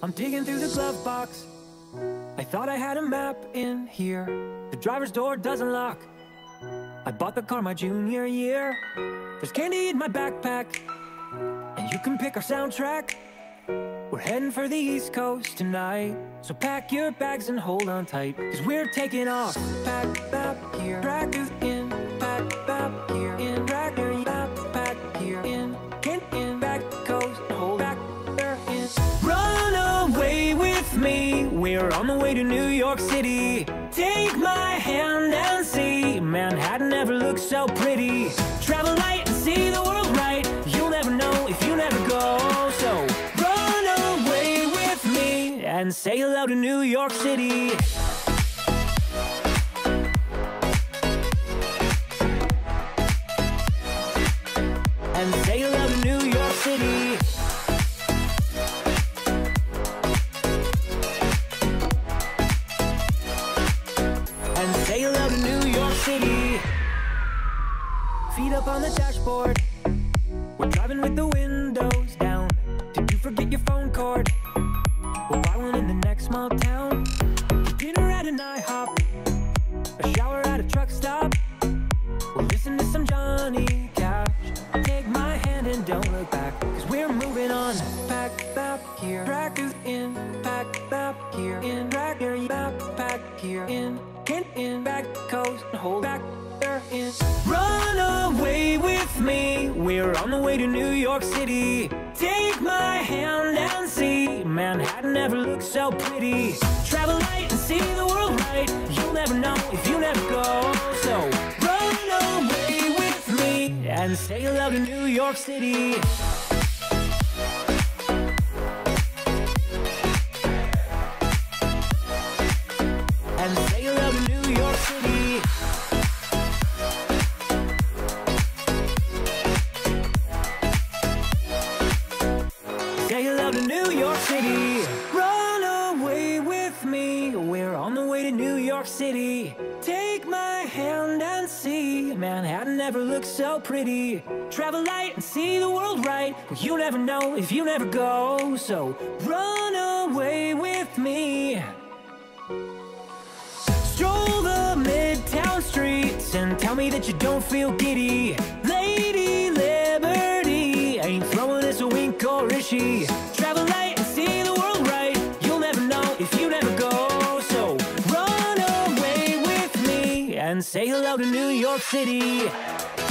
I'm digging through the glove box. I thought I had a map in here. The driver's door doesn't lock. I bought the car my junior year. There's candy in my backpack, and you can pick our soundtrack. We're heading for the East Coast tonight, so pack your bags and hold on tight, 'cause we're taking off. Pack up here, drag in, pack up here, in, drag back here, in back coast, hold back there in. Run away with me, we're on the way to New York City. Take my hand and see, Manhattan never looks so pretty. Travel light and see the world right, you'll never know if you never go. So run away with me and say hello to New York City. And say hello to New York City. And say hello to New York City. Feet up on the dashboard, we're driving with the windows down. Did you forget your phone cord? We'll buy one in the next small town. Dinner at an IHOP, a shower at a truck stop. We'll listen to some Johnny Cash. Take my hand and don't look back, 'cause we're moving on. Pack up here, drag in, pack up here, in, drag back here, in back coast, hold back there in. Run away with me, we're on the way to New York City. Take my hand and see, Manhattan never looks so pretty. Travel light and see the world right, you'll never know if you never go. So run away with me and say hello to New York City. And say hello to New York City. Say hello to New York City. Run away with me, we're on the way to New York City. Take my hand and see, Manhattan never looks so pretty. Travel light and see the world right, well, you never know if you never go. So run away with me. Stroll the midtown streets and tell me that you don't feel giddy. Lady Liberty ain't throwing us a wink, or is she? Travel light and see the world right, you'll never know if you never go. So run away with me and say hello to New York City.